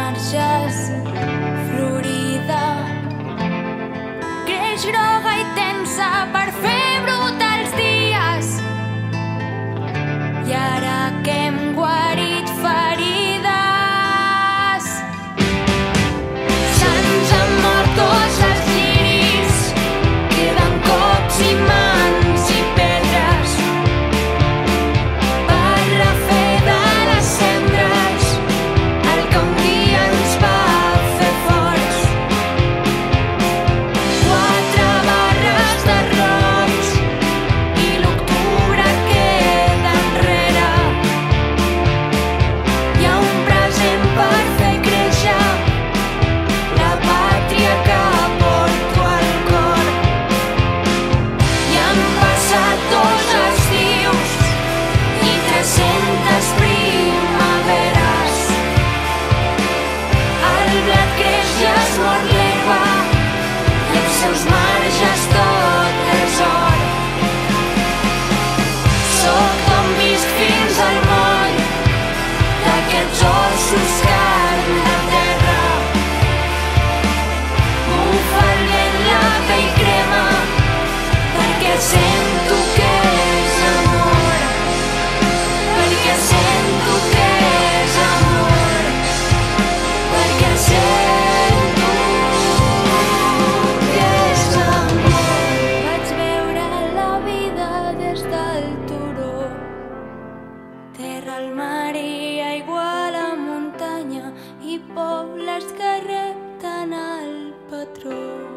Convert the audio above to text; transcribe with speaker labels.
Speaker 1: marges, florida, creix groga i tensa per fer brotar els dies. I ara que hem guarit ferides, se'ns han mort tots els lliris, queden cops i mans i pedres per refer de les cendres el que un dia ens va fer forts. 4 barres de roig i l'octubre queda enrere. Hi ha un present per fer créixer la pàtria que porto al cor. I han passat 2 estius i 300 primaveres. El blat creix i es mor l'herba i els seus marges tot és or. Soc d'on visc fins al moll d'aquests ossos carn de terra. Bufa el vent, la pell crema perquè sento que és amor, perquè sento que és amor, perquè sento que és amor. Vaig veure la vida des del turó, terra al mar i aigua a la muntanya i pobles que repten el patró.